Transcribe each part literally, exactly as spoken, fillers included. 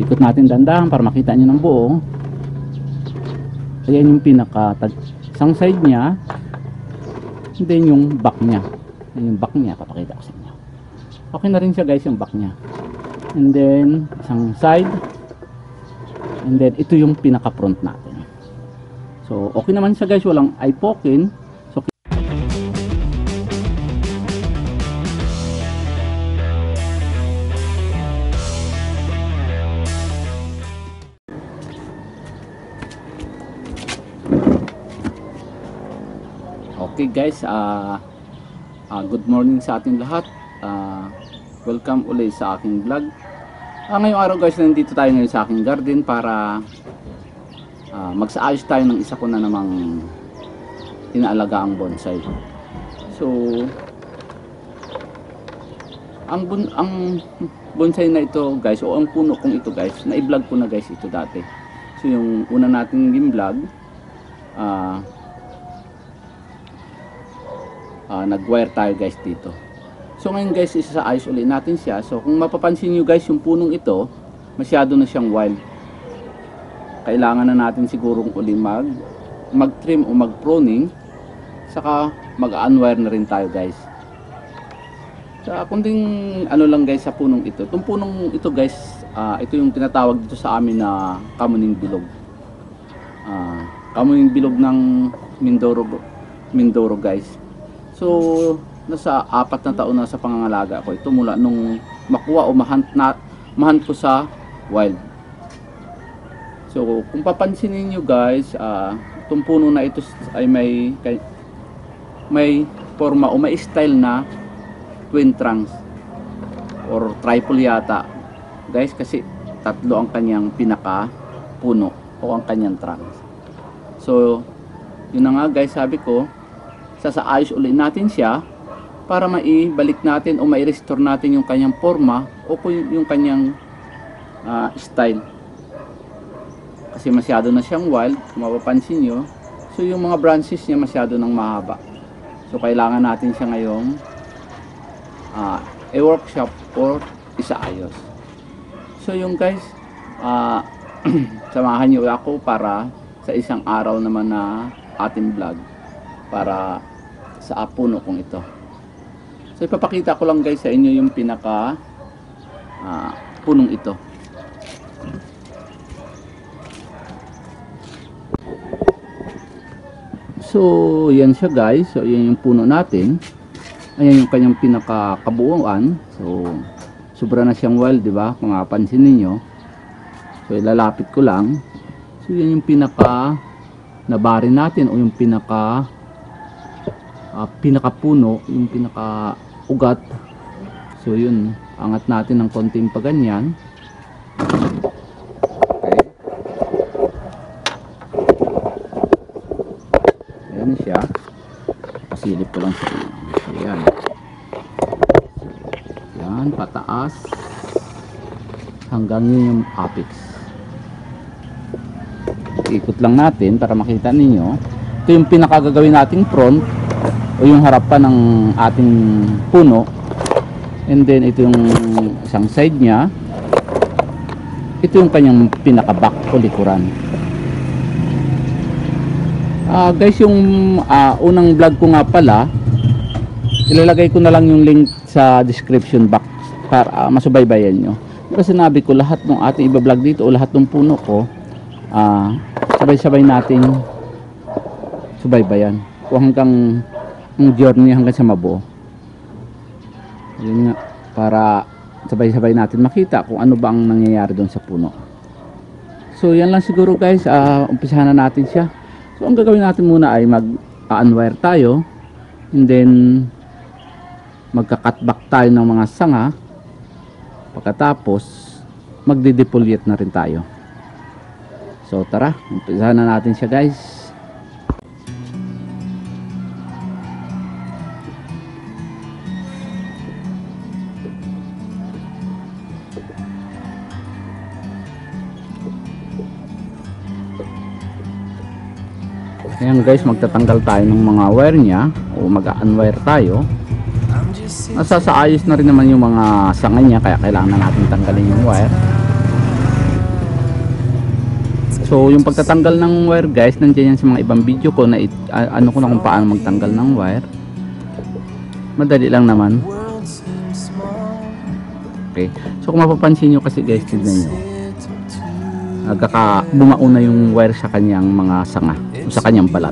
ikot natin dandahan para makita nyo ng buo. Ayan yung pinaka isang side nya, and then yung back nya. Ayan yung back nya, papakita ko sa inyo. Okay na rin siya guys yung back nya, and then isang side, and then ito yung pinaka front natin. So okay naman siya guys, walang eye poking. So okay guys, uh, uh, good morning sa ating lahat. Uh, welcome ulit sa aking vlog. Uh, ngayong araw guys, nandito tayo ngayon sa aking garden para uh, magsaayos tayo ng isa ko na namang inaalaga ang bonsai. So ang, bon ang bonsai na ito guys, o ang puno kong ito guys, na-vlog ko na guys ito dati. So yung una nating vlog, ah uh, Uh, nag-wire tayo guys dito. So ngayon guys, isaayos ulit natin siya. So kung mapapansin nyo guys, yung punong ito masyado na siyang wild. Kailangan na natin sigurong uli mag mag trim o mag pruning, saka mag unwire na rin tayo guys. Sa kunding ano lang guys sa punong ito, itong punong ito guys, uh, ito yung tinatawag dito sa amin na kamuning bilog. uh, kamuning bilog ng Mindoro, Mindoro guys. So, nasa apat na taon na sa pangangalaga ko ito mula nung makuha o mahunt, na, mahunt ko sa wild. So, kung papansinin nyo guys, uh, itong puno na ito ay may may forma o may style na twin trunks or triple yata guys, kasi tatlo ang kanyang pinaka puno o ang kanyang trunks. So, yun na nga guys, sabi ko sasaayos ulit natin siya para maibalik natin o mai-restore natin yung kanyang forma o yung kanyang uh, style, kasi masyado na siyang wild kung mapapansin nyo. So yung mga branches niya masyado nang mahaba, so kailangan natin siya ngayong uh, i-workshop or isaayos. So yung guys, uh, samahan nyo ako para sa isang araw naman na ating vlog para sa puno kong ito. So ipapakita ko lang guys sa inyo yung pinaka uh, punong ito. So yan siya guys. So yan yung puno natin. Ayan yung kanyang pinaka kabuuan. So sobra na siyang wild, di ba? Kung mapapansin niyo. So ilalapit ko lang. So yan yung pinaka nabari natin o yung pinaka Uh, pinakapuno, yung pinaka ugat. So yun, angat natin ng konting pa ganyan. Okay, ayan siya, pasilip ko lang siya. Ayan, ayan, pataas hanggang yun yung apex. Ikot lang natin para makita ninyo. Ito yung pinakagagawin nating front o yung harapan ng ating puno, and then ito yung isang side nya, ito yung kanyang pinaka back o likuran. Uh, guys, yung uh, unang vlog ko nga pala, ilalagay ko na lang yung link sa description box para uh, masubaybayan nyo. Kasi sinabi ko lahat ng ating iba-vlog dito o lahat ng puno ko, uh, sabay-sabay nating subaybayan o hanggang ang journey hanggang sa mabuo. Yun nga, para sabay-sabay natin makita kung ano ba ang nangyayari doon sa puno. So yan lang siguro guys, uh, umpisahan na natin siya. So ang gagawin natin muna ay mag-unwire tayo, and then magka-cut back tayo ng mga sanga. Pagkatapos magde-defoliate na rin tayo. So tara, umpisahan na natin siya guys. Ayan guys, magtatanggal tayo ng mga wire nya o mag-unwire tayo. Nasasaayos na rin naman yung mga sanga nya, kaya kailangan na natin tanggalin yung wire. So yung pagtatanggal ng wire guys, nandiyan yan sa mga ibang video ko na it, uh, ano ko na kung paano magtanggal ng wire. Madali lang naman. Okay. So kung mapapansin nyo kasi guys, tignan nyo. Nagkaka bumauna yung wire sa kanyang mga sanga, sa kanyang balat.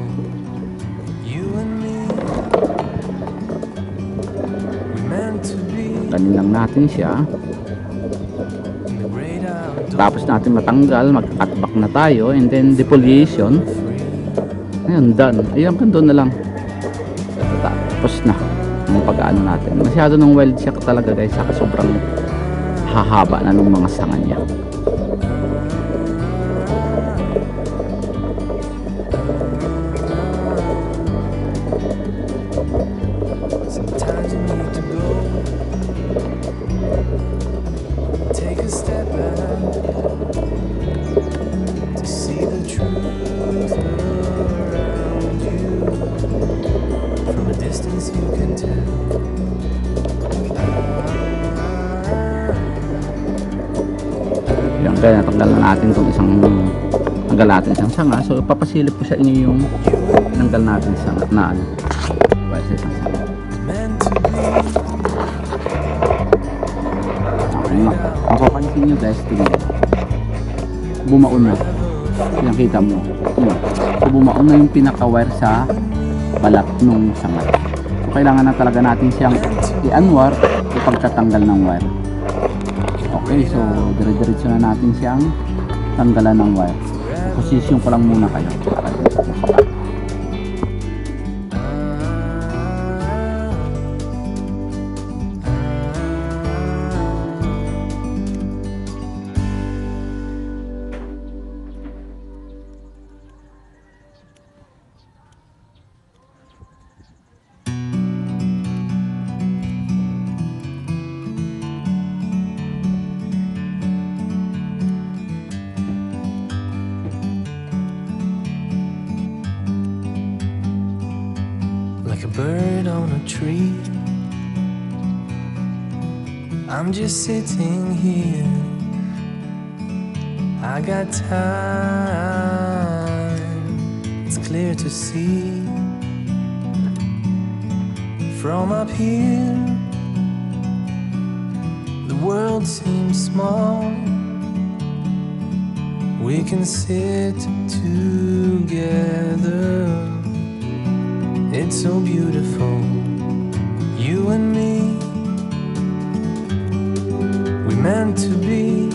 Ganin lang natin siya. Tapos natin matanggal, magkakatback na tayo, and then defoliation. Ayun, done. Ayun, hanggang doon na lang. Tapos na ang pag-ano natin. Masyado ng weld siya talaga guys, saka sobrang hahaba na ng mga sanga niya. Yan, kaya natanggal na natin itong isang tanggal natin isang sanga. So papasilip ko sa inyo yung tanggal natin sanga na ano para sa isang sanga. Okay, mapapansin nyo guys, tingnan bumaon na, pinakita mo yun. So bumaon na yung pinaka wire sa balat nung sanga. So kailangan na talaga natin siyang i-unwire o pagtatanggal ng wire. Okay, so dire-diretso na natin siyang tanggalan ng wire. Position ko lang muna kayo para makapal. Like a bird on a tree, I'm just sitting here. I got time, it's clear to see. From up here, the world seems small. We can sit together. It's so beautiful, you and me. We meant to be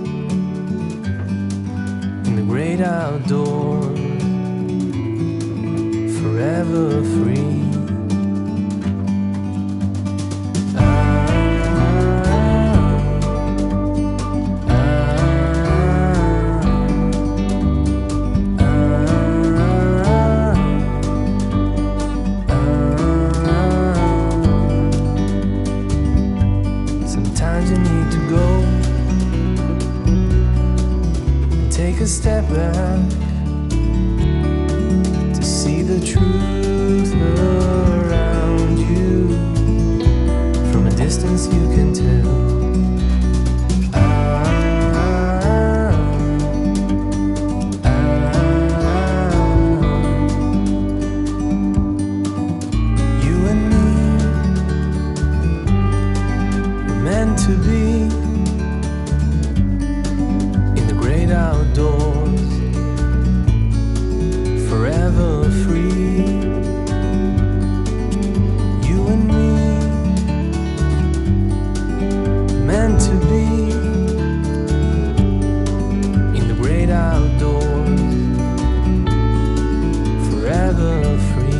in the great outdoors, forever free. Sometimes you need to go and take a step back to see the truth around you. From a distance you can tell. To be in the great outdoors, forever free. You and me, meant to be in the great outdoors, forever free.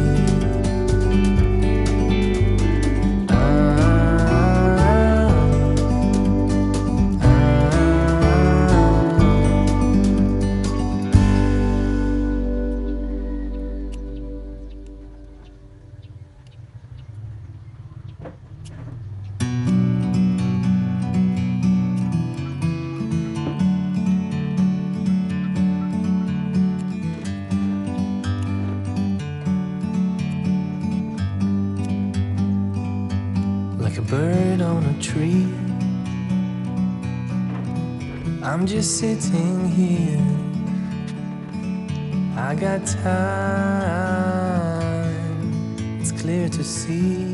Like a bird on a tree, I'm just sitting here. I got time, it's clear to see.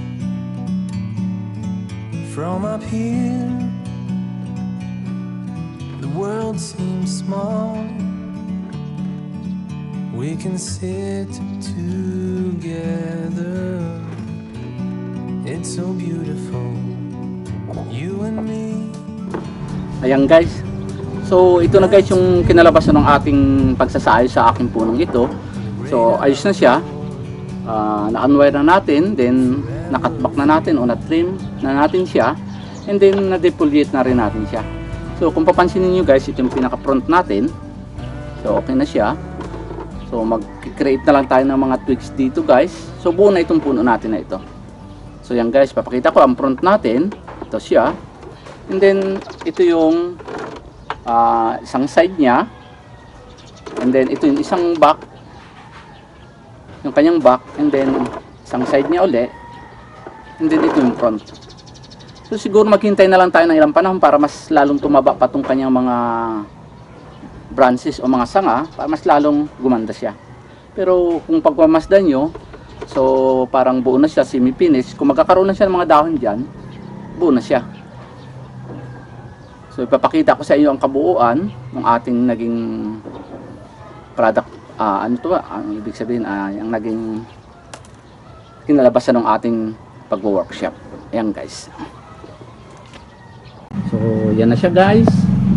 From up here, the world seems small. We can sit together. It's so beautiful, you and me. Ayan guys. So ito na guys yung kinalabasan ng ating pagsasaayos sa aking punong ito. So ayos na siya. Uh, na-unwire na natin, then nakatback na natin o na-trim na natin siya, and then na-defoliate na rin natin siya. So kung papansinin nyo guys, ito yung pinaka-front natin. So okay na siya. So mag-create na lang tayo ng mga tweaks dito guys. So buo na itong puno natin na ito. So yan guys, papakita ko ang front natin. Ito siya. And then ito yung uh, isang side niya. And then ito yung isang back. Yung kanyang back. And then isang side niya uli. And then ito yung front. So siguro maghintay na lang tayo ng ilang panahon para mas lalong tumaba pa itong kanyang mga branches o mga sanga, para mas lalong gumanda siya. Pero kung pagmamasdan nyo, so parang buo na siya, semi-finish. Kung magkakaroon na siya ng mga dahon dyan, buo na siya. So ipapakita ko sa iyo ang kabuuan ng ating naging product. Uh, ano to ba? Ang ibig sabihin, uh, yung naging kinalabasan ng ating pag-workshop. Ayan guys. So yan na siya guys.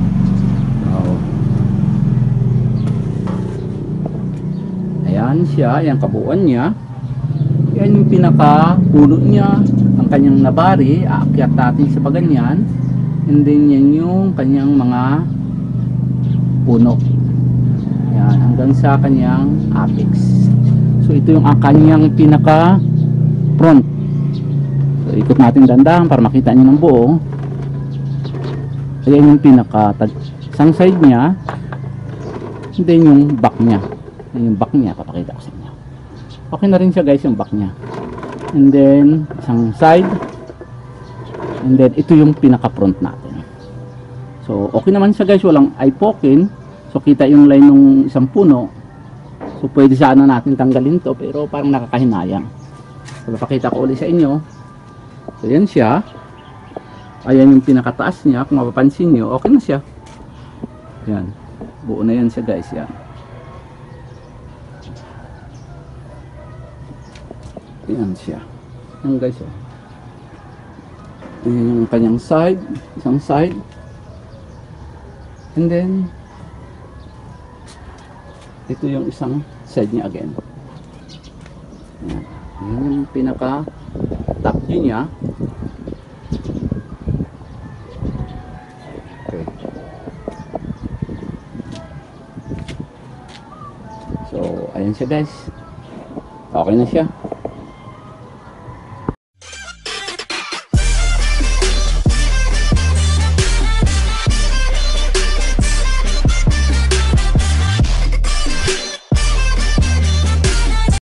Ayan siya, yung kabuuan niya. Yan yung pinaka puno niya, ang kanyang nabari, aakyat natin sa paganyan. And then yan yung kanyang mga puno. Yan, hanggang sa kanyang apex. So ito yung ang kanyang pinaka front. So ikot natin dandahan para makita niyo ng buo. Ayan yung pinaka isang side niya. And then yung back niya. Yung back niya, papakita ko sa inyo. Okay na rin siya guys, yung back niya. And then isang side. And then ito yung pinaka front natin. So okay naman siya guys, walang eye poking. So kita yung line ng isang puno. So pwede sana natin tanggalin to, pero parang nakakahinayang. So papakita ko ulit sa inyo. So yan siya. Ayan yung pinakataas niya. Kung mapapansin nyo, okay na siya. Yan, buo na yan siya guys. Yan. Ayan siya. Ayan guys, oh. Ayan yung kanyang side, isang side. And then ito yung isang side niya again. Ayan. Ayan yung pinaka top view niya. Okay. So ayan siya guys. Okay na siya.